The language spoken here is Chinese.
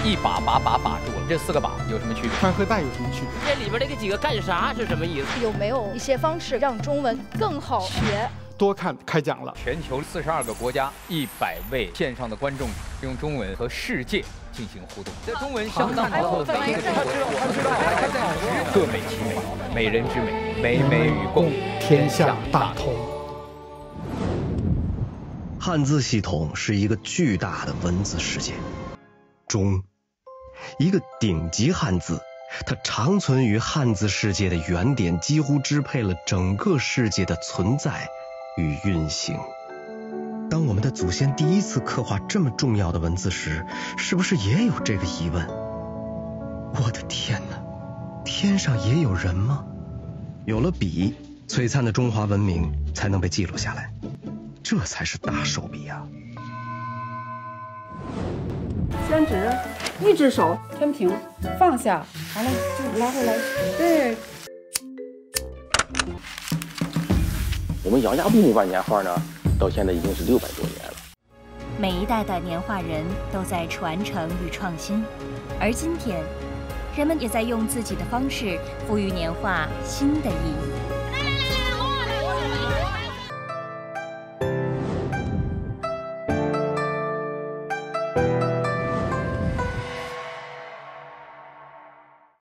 一把住了，这4个把有什么区别？ 宽和大有什么区别？ 这里边那个几个干啥是什么意思？ 有没有一些方式让中文更好学？ 多看开讲了。 全球42个国家100位线上的观众用中文和世界进行互动，这中文相当好，各美其美，美人之美，美美与共，天下大同。 汉字系统是一个巨大的文字世界，中，一个顶级汉字，它长存于汉字世界的原点，几乎支配了整个世界的存在与运行。当我们的祖先第一次刻画这么重要的文字时，是不是也有这个疑问？我的天哪，天上也有人吗？有了笔，璀璨的中华文明才能被记录下来，这才是大手笔啊！ 伸直，一只手抻平，放下，完了就拉回来。对。 我们杨家木板年画呢，到现在已经是600多年了。 每一代的年画人都在传承与创新，而今天，人们也在用自己的方式赋予年画新的意义。